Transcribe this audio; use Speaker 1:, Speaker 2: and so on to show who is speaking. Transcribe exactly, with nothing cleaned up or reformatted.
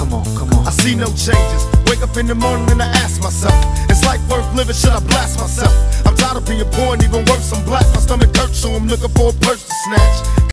Speaker 1: Come on, come on.
Speaker 2: I see no changes. Wake up in the morning and I ask myself, is life worth living? Should I blast myself? I'm tired of being poor and even worse, I'm black. My stomach hurts, so I'm looking for a purse to snatch.